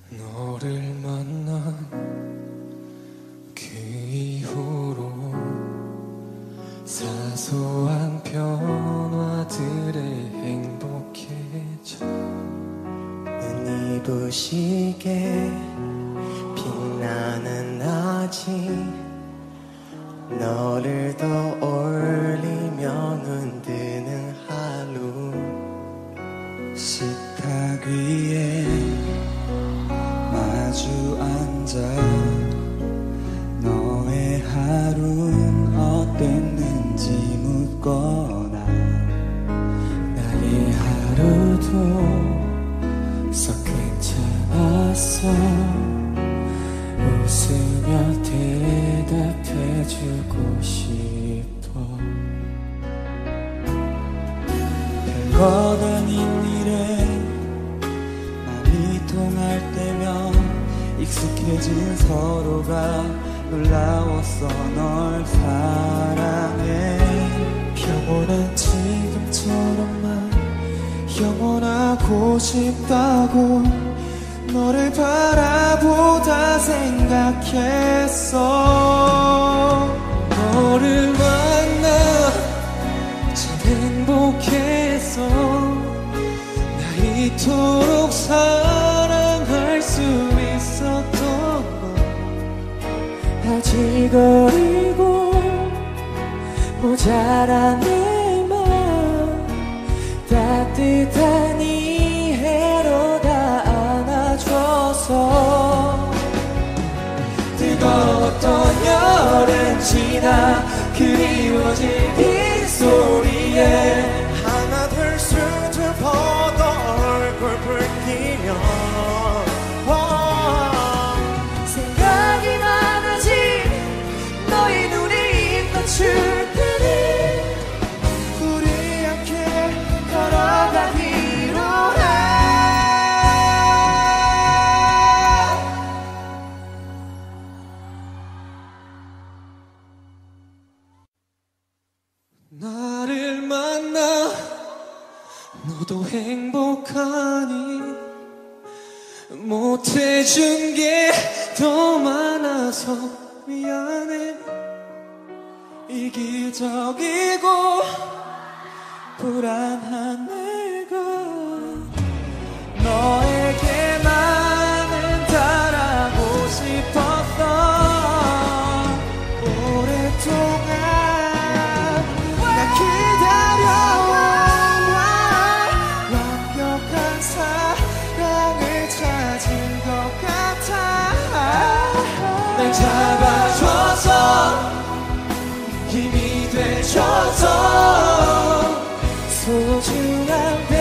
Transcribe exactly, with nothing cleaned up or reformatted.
너를 만난 그 이후로 사소한 변화들에 행복해져. 눈이 부시게 빛나는 낮이 너를 떠올리며 눈뜨는 하루. 식탁 위에 마주 앉아 너의 하루는 어땠는지 묻거나 나의 하루도 썩 괜찮았어. 웃으며 대답해주고 싶어. 별것 아닌 일에 마음이 통할 때면 익숙해진 서로가 놀라웠어. 널 사랑해. 영원한 지금처럼만 영원하고 싶다고 너를 바라보다 생각했어. 너를 만나 참 행복했어. 나 이토록 사랑할 수 있었던 건 아직 어리고 모자란 내 맘 따뜻한 이해로 다 안아줘서. 뜨거웠던 여름 지나 그리워질 빗소리에 하나 둘 수줍어도 얼굴 붉히며 생각이 많아진 너의 눈에 입 맞출 때는 우리 함께 걸어가기로 해. 나를 만나 너도 행복하니 못해준 게 더 많아서 미안해. 이기적이고 불안한 내가 너에게만은 잘하고 싶었어. 오랫동안 나 기다려와. 완벽한 사랑을 찾은 것 같아. 날 잡아줘서 힘이 돼줘서 소중한